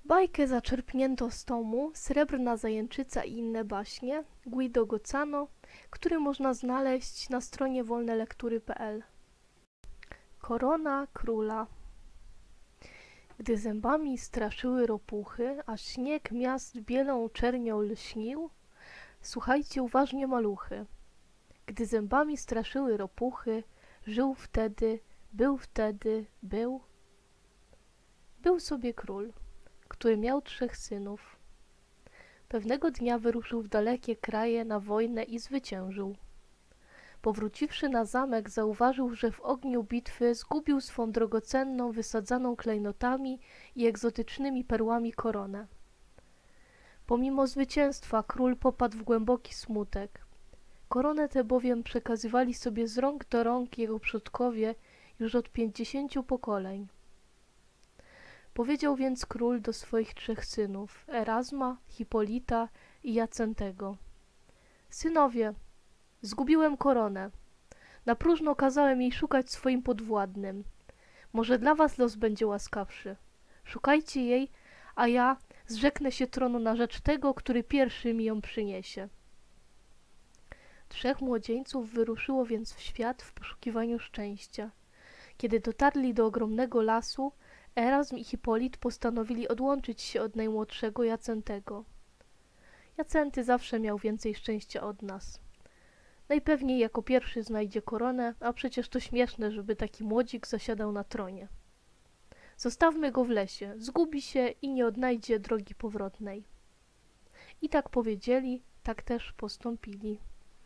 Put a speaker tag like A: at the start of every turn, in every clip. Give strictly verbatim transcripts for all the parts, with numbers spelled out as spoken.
A: Bajkę zaczerpnięto z tomu Srebrna zajęczyca i inne baśnie Guido Gozzano, który można znaleźć na stronie wolnelektury kropka p l. Korona króla. Gdy zębami straszyły ropuchy, a śnieg miast bielą czernią lśnił, słuchajcie uważnie, maluchy. Gdy zębami straszyły ropuchy, żył wtedy, był wtedy, był. Był sobie król, który miał trzech synów. Pewnego dnia wyruszył w dalekie kraje na wojnę i zwyciężył. Powróciwszy na zamek, zauważył, że w ogniu bitwy zgubił swą drogocenną, wysadzaną klejnotami i egzotycznymi perłami koronę. Pomimo zwycięstwa król popadł w głęboki smutek. Koronę tę bowiem przekazywali sobie z rąk do rąk jego przodkowie już od pięćdziesięciu pokoleń. Powiedział więc król do swoich trzech synów, Erasma, Hipolita i Jacentego. Synowie, zgubiłem koronę. Na próżno kazałem jej szukać swoim podwładnym. Może dla was los będzie łaskawszy. Szukajcie jej, a ja zrzeknę się tronu na rzecz tego, który pierwszy mi ją przyniesie. Trzech młodzieńców wyruszyło więc w świat w poszukiwaniu szczęścia. Kiedy dotarli do ogromnego lasu, Erasm i Hipolit postanowili odłączyć się od najmłodszego Jacentego. Jacenty zawsze miał więcej szczęścia od nas. Najpewniej jako pierwszy znajdzie koronę, a przecież to śmieszne, żeby taki młodzik zasiadał na tronie. Zostawmy go w lesie, zgubi się i nie odnajdzie drogi powrotnej. I tak powiedzieli, tak też postąpili.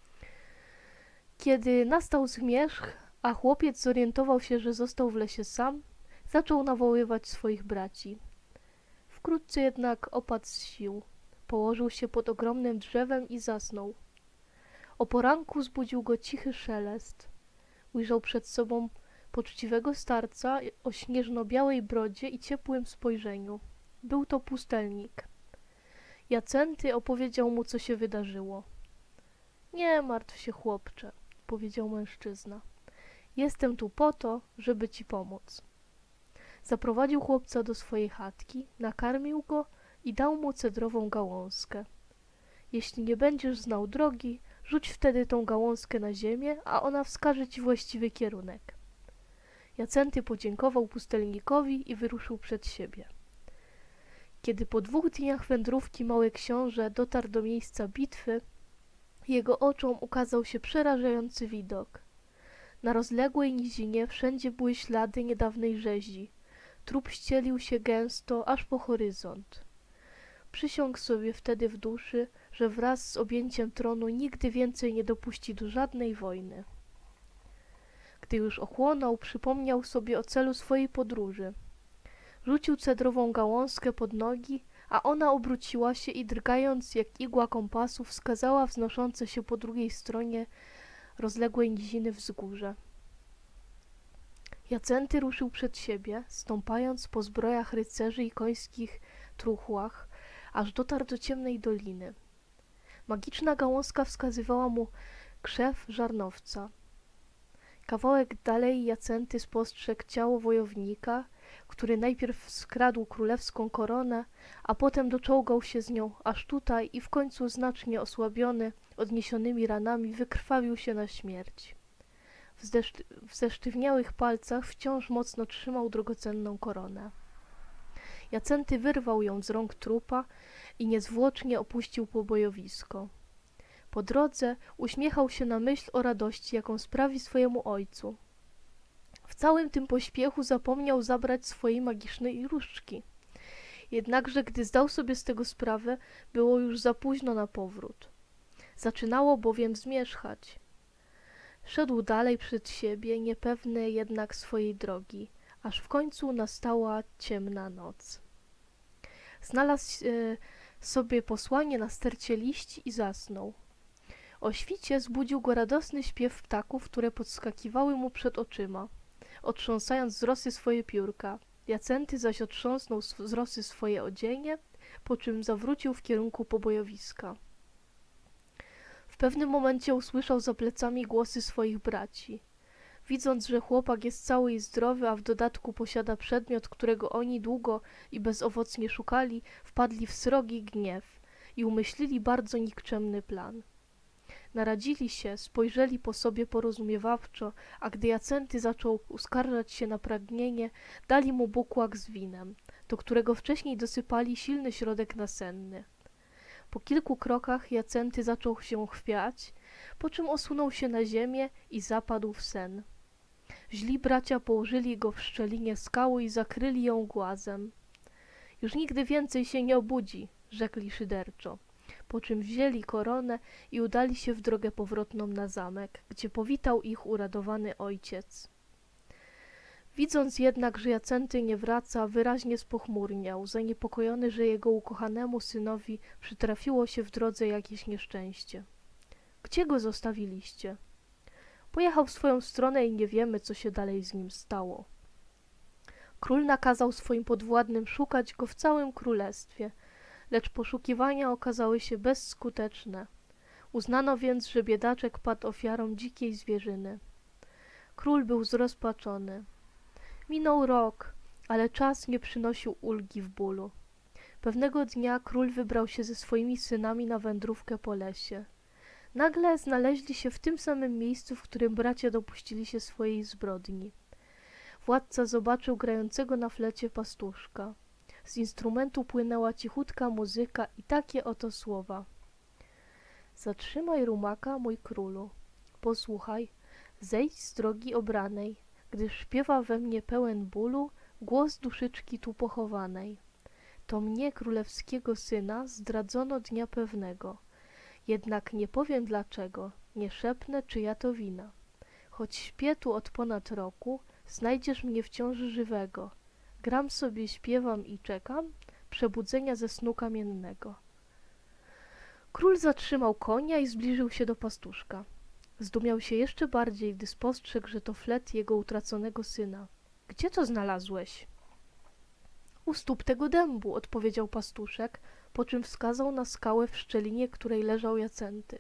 A: Kiedy nastał zmierzch, a chłopiec zorientował się, że został w lesie sam, zaczął nawoływać swoich braci. Wkrótce jednak opadł z sił. Położył się pod ogromnym drzewem i zasnął. O poranku zbudził go cichy szelest. Ujrzał przed sobą poczciwego starca o śnieżno-białej brodzie i ciepłym spojrzeniu. Był to pustelnik. Jacenty opowiedział mu, co się wydarzyło. Nie martw się, chłopcze, powiedział mężczyzna. Jestem tu po to, żeby ci pomóc. Zaprowadził chłopca do swojej chatki, nakarmił go i dał mu cedrową gałązkę. Jeśli nie będziesz znał drogi, rzuć wtedy tą gałązkę na ziemię, a ona wskaże ci właściwy kierunek. Jacenty podziękował pustelnikowi i wyruszył przed siebie. Kiedy po dwóch dniach wędrówki mały książę dotarł do miejsca bitwy, jego oczom ukazał się przerażający widok. Na rozległej nizinie wszędzie były ślady niedawnej rzezi. Trup ścielił się gęsto, aż po horyzont. Przysiągł sobie wtedy w duszy, że wraz z objęciem tronu nigdy więcej nie dopuści do żadnej wojny. Gdy już ochłonął, przypomniał sobie o celu swojej podróży. Rzucił cedrową gałązkę pod nogi, a ona obróciła się i drgając jak igła kompasu wskazała wznoszące się po drugiej stronie rozległej niziny wzgórze. Jacenty ruszył przed siebie, stąpając po zbrojach rycerzy i końskich truchłach, aż dotarł do ciemnej doliny. Magiczna gałązka wskazywała mu krzew żarnowca. Kawałek dalej Jacenty spostrzegł ciało wojownika, który najpierw skradł królewską koronę, a potem doczołgał się z nią aż tutaj i w końcu znacznie osłabiony odniesionymi ranami wykrwawił się na śmierć. W, zdeszty- w zesztywniałych palcach wciąż mocno trzymał drogocenną koronę. Jacenty wyrwał ją z rąk trupa i niezwłocznie opuścił pobojowisko. Po drodze uśmiechał się na myśl o radości, jaką sprawi swojemu ojcu. W całym tym pośpiechu zapomniał zabrać swojej magicznej różdżki. Jednakże, gdy zdał sobie z tego sprawę, było już za późno na powrót. Zaczynało bowiem zmierzchać. Szedł dalej przed siebie, niepewny jednak swojej drogi, aż w końcu nastała ciemna noc. Znalazł e, sobie posłanie na stercie liści i zasnął. O świcie zbudził go radosny śpiew ptaków, które podskakiwały mu przed oczyma, otrząsając z rosy swoje piórka. Jacenty zaś otrząsnął z rosy swoje odzienie, po czym zawrócił w kierunku pobojowiska. W pewnym momencie usłyszał za plecami głosy swoich braci. Widząc, że chłopak jest cały i zdrowy, a w dodatku posiada przedmiot, którego oni długo i bezowocnie szukali, wpadli w srogi gniew i umyślili bardzo nikczemny plan. Naradzili się, spojrzeli po sobie porozumiewawczo, a gdy Jacenty zaczął uskarżać się na pragnienie, dali mu bukłak z winem, do którego wcześniej dosypali silny środek nasenny. Po kilku krokach Jacenty zaczął się chwiać, po czym osunął się na ziemię i zapadł w sen. Źli bracia położyli go w szczelinie skały i zakryli ją głazem. Już nigdy więcej się nie obudzi, rzekli szyderczo, po czym wzięli koronę i udali się w drogę powrotną na zamek, gdzie powitał ich uradowany ojciec. Widząc jednak, że Jacenty nie wraca, wyraźnie spochmurniał, zaniepokojony, że jego ukochanemu synowi przytrafiło się w drodze jakieś nieszczęście. Gdzie go zostawiliście? Pojechał w swoją stronę i nie wiemy, co się dalej z nim stało. Król nakazał swoim podwładnym szukać go w całym królestwie, lecz poszukiwania okazały się bezskuteczne. Uznano więc, że biedaczek padł ofiarą dzikiej zwierzyny. Król był zrozpaczony. Minął rok, ale czas nie przynosił ulgi w bólu. Pewnego dnia król wybrał się ze swoimi synami na wędrówkę po lesie. Nagle znaleźli się w tym samym miejscu, w którym bracia dopuścili się swojej zbrodni. Władca zobaczył grającego na flecie pastuszka. Z instrumentu płynęła cichutka muzyka i takie oto słowa. Zatrzymaj rumaka, mój królu. Posłuchaj, zejdź z drogi obranej, gdyż śpiewa we mnie pełen bólu głos duszyczki tu pochowanej. To mnie, królewskiego syna, zdradzono dnia pewnego. Jednak nie powiem dlaczego, nie szepnę, czyja to wina. Choć śpię tu od ponad roku, znajdziesz mnie wciąż żywego. Gram sobie, śpiewam i czekam przebudzenia ze snu kamiennego. Król zatrzymał konia i zbliżył się do pastuszka. Zdumiał się jeszcze bardziej, gdy spostrzegł, że to flet jego utraconego syna. Gdzie to znalazłeś? U stóp tego dębu, odpowiedział pastuszek, po czym wskazał na skałę w szczelinie, której leżał Jacenty.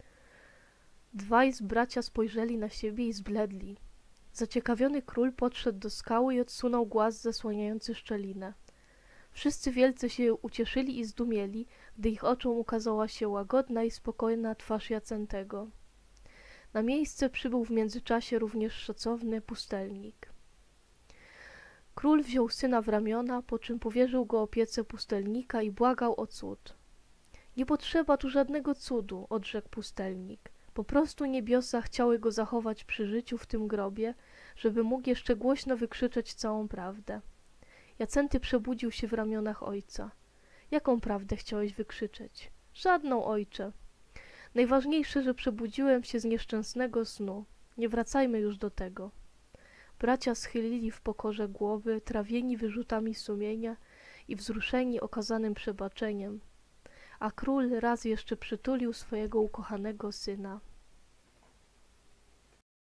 A: Dwaj z bracia spojrzeli na siebie i zbledli. Zaciekawiony król podszedł do skały i odsunął głaz zasłaniający szczelinę. Wszyscy wielce się ucieszyli i zdumieli, gdy ich oczom ukazała się łagodna i spokojna twarz Jacentego. Na miejsce przybył w międzyczasie również szacowny pustelnik. Król wziął syna w ramiona, po czym powierzył go opiece pustelnika i błagał o cud. Nie potrzeba tu żadnego cudu, odrzekł pustelnik. Po prostu niebiosa chciały go zachować przy życiu w tym grobie, żeby mógł jeszcze głośno wykrzyczeć całą prawdę. Jacenty przebudził się w ramionach ojca. Jaką prawdę chciałeś wykrzyczeć? Żadną, ojcze. Najważniejsze, że przebudziłem się z nieszczęsnego snu. Nie wracajmy już do tego. Bracia schylili w pokorze głowy, trawieni wyrzutami sumienia i wzruszeni okazanym przebaczeniem, a król raz jeszcze przytulił swojego ukochanego syna.